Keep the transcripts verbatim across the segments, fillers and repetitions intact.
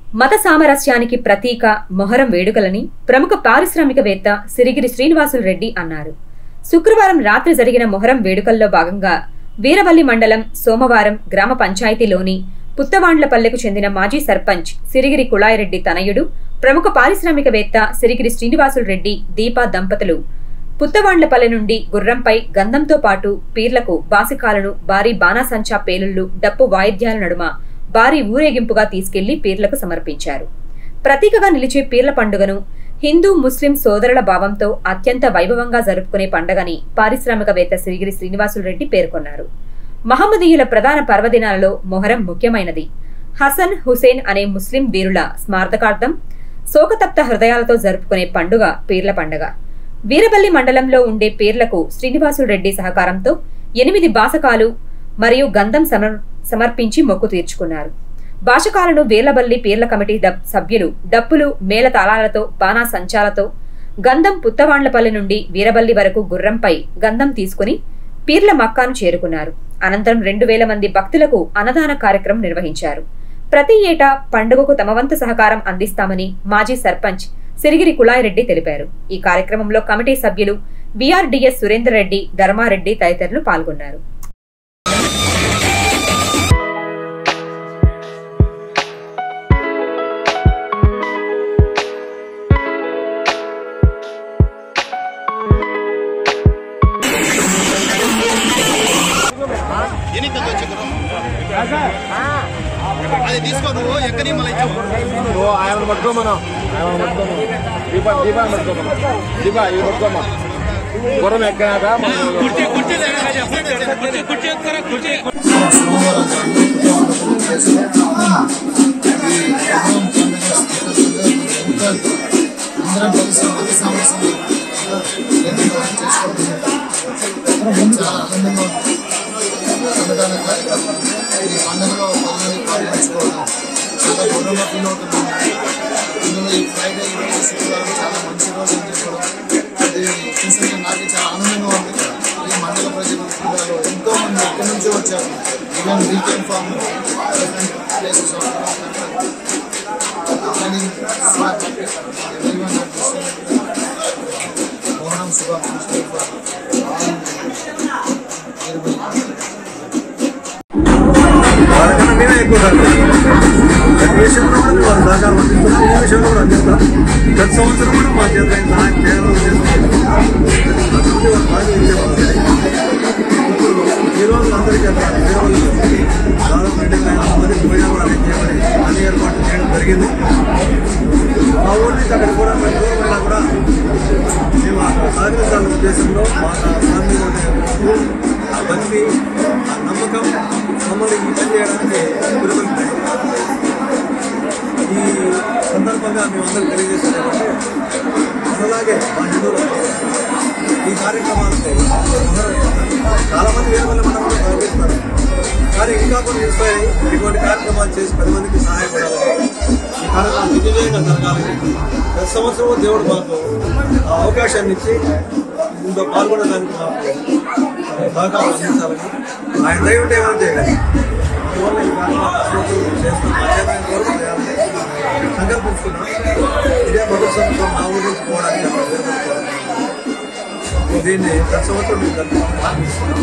మత సామరస్యానికి ప్రతీక మొహరం వేడుకలని ప్రముఖ పారిశ్రామికవేత్త సిరిగిరి శ్రీనివాసులు రెడ్డి అన్నారు. శుక్రవారం రాత్రి జరిగిన మొహరం వేడుకల్లో భాగంగా వీరవల్లి మండలం సోమవారం గ్రామ పంచాయతీలోని పుత్తవాండ్లపల్లెకు చెందిన మాజీ సర్పంచ్ సిరిగిరి కుళాయిరెడ్డి తనయుడు ప్రముఖ పారిశ్రామికవేత్త సిరిగిరి శ్రీనివాసులు రెడ్డి దీపా దంపతులు పుత్తవాండ్లపల్లె నుండి గుర్రంపై గంధంతో పాటు పీర్లకు బాసికాలను భారీ బాణాసంచా పేలుళ్లు డప్పు వాయిద్యాల నడుమ భారీ ఊరేగింపుగా తీసుకెళ్లి పీర్లకు సమర్పించారు. ప్రతీకగా నిలిచే పీర్ల పండుగను హిందూ ముస్లిం సోదరుల భావంతో అత్యంత వైభవంగా జరుపుకునే పండుగని పారిశ్రామికవేత్త సిరిగిరి శ్రీనివాసులు రెడ్డి పేర్కొన్నారు. మహమ్మదీయుల ప్రధాన పర్వదినాలలో మొహరం ముఖ్యమైనది. హసన్ హుసేన్ అనే ముస్లిం వీరుల స్మారకార్థం శోకతప్త హృదయాలతో జరుపుకునే పండుగ పీర్ల పండుగ. వీరవల్లి మండలంలో ఉండే పీర్లకు శ్రీనివాసులు రెడ్డి సహకారంతో ఎనిమిది బాసకాలు మరియు గంధం సమర్పించి మొక్కు తీర్చుకున్నారు. బాషకాలను వీర్లవల్లి పీర్ల కమిటీ సభ్యులు డప్పులు మేళ తాళాలతో బాణా సంచాలతో గంధం పుత్తవాండ్లపల్లి నుండి వీరవల్లి వరకు గుర్రంపై గంధం తీసుకుని పీర్ల మక్కాను చేరుకున్నారు. అనంతరం రెండు వేల మంది భక్తులకు అన్నదాన కార్యక్రమం నిర్వహించారు. ప్రతి ఏటా పండుగకు తమ వంతు సహకారం అందిస్తామని మాజీ సర్పంచ్ సిరిగిరి కుళాయిరెడ్డి తెలిపారు. ఈ కార్యక్రమంలో కమిటీ సభ్యులు బీఆర్డీఎస్ సురేందర్ రెడ్డి, ధర్మారెడ్డి తదితరులు పాల్గొన్నారు. అది తీసుకో ఎక్కడి మళ్ళీ ఆయన పట్టుకోమను ఆయన పట్టుకోమను దీపా దీపా పట్టుకోమను దీపా ఇవి పట్టుకోమా గుర్రం ఎక్కాక ఈ పండుగలో పనులని పాల్గొంచుకోవడం చాలా గౌరవంగా ఫీల్ అవుతున్నాను. అందులో ఈ ఫ్రైడే ఈరోజు శుక్రవారం చాలా మంచి రోజు అని చెప్పడం అది చూసే నాకు చాలా ఆనందంగా ఉంది. ఈ మండల ప్రజలు జిల్లాలో ఎంతో మంది ఎక్కడి నుంచి వచ్చారు. Even weekend from different places మోహనం శుభాకాంక్షలు. వాళ్ళకన్నా మేమే ఎక్కువ ప్రతి విషయంలో కూడా వాళ్ళు సహకారం అందిస్తున్నాం. ఈ విషయంలో కూడా అందిస్తాం. ప్రతి సంవత్సరం కూడా మా చేత సహాయం చేయాలని ఉద్దేశం వాళ్ళు బాగా ఈ రోజు అందరికీ దాదాపు రెండు వేల మంది భోజనం కూడా అరేంజ్ చేయమని అన్ని ఏర్పాట్లు చేయడం జరిగింది. మా ఊరి నుంచి అక్కడ కూడా ప్రతి దూరమైనా కూడా మేము సహకరించాలనే ఉద్దేశంలో మా ఫ్యామిలీ ఆ భక్తి ఆ నమ్మకం మమ్మల్ని ఈ పని చేయడానికి పురుగొల్పాయి. ఈ సందర్భంగా మేమందరం తెలియజేసేటంటే అలాగే మా హిందువులు ఈ కార్యక్రమాలతో చాలా మంది వేరే వాళ్ళ మనం గౌరవిస్తున్నారు. కానీ ఇంకా కొన్ని ఇన్స్పైర్ అయ్యి ఇటువంటి కార్యక్రమాలు చేసి పది మందికి సహాయపడాలని ఈ కార్యక్రమం దిగ్విజయంగా జరగాలని ప్రతి సంవత్సరం దేవుడు మాకు అవకాశాన్ని ఇచ్చి ఇందులో పాల్గొనడానికి మాకు సహకారం అందించాలని ఆయన దయ ఉంటే ఏమైనా చేయాలి. అందువల్ల ఈ కార్యక్రమం చేస్తూ పంచాయతీ వరకు చేయాలని సంకల్పించుకున్నాం. ఇదే మొదటి సంవత్సరం మా ఊరి నుంచి పోవడానికి దీన్ని ప్రతి సంవత్సరం మేము జరుపుకుంటున్నాం.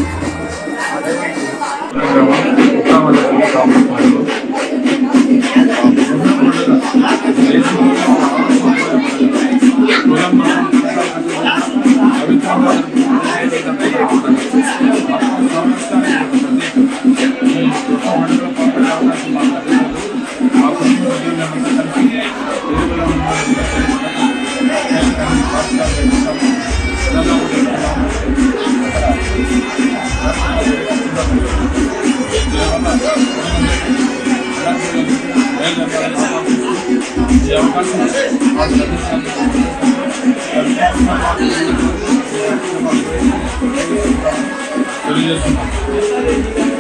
తెలియజేస్తున్నాం.